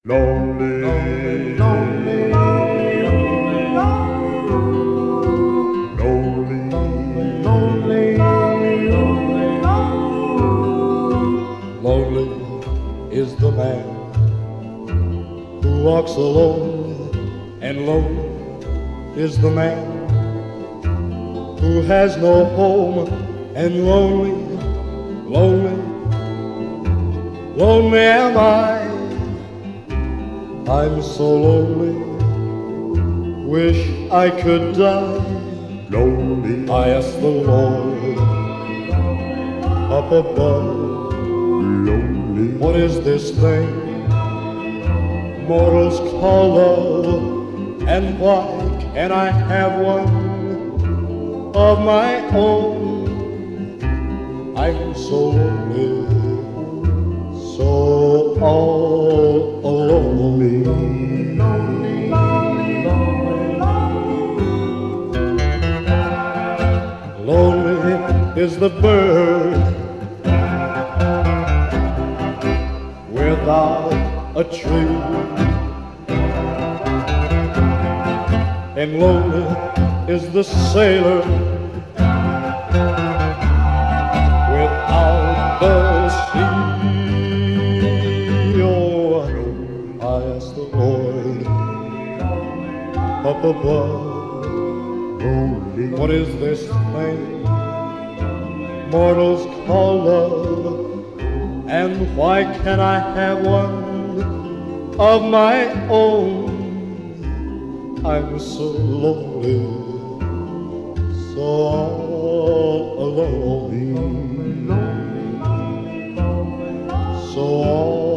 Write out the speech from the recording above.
Lonely, lonely, lonely, lonely, lonely is the man who walks alone, and lonely is the man who has no home, and lonely, lonely, lonely am I. I'm so lonely, wish I could die. Lonely, I ask the Lord up above. Lonely, what is this thing mortals call love, and why can't I have one of my own? I'm so lonely, so all alone. Lonely is the bird without a tree, and lonely is the sailor without the sea. Oh, I ask the Lord up above, what is this thing mortals call love, and why can't I have one of my own? I'm so lonely, so all alone, so all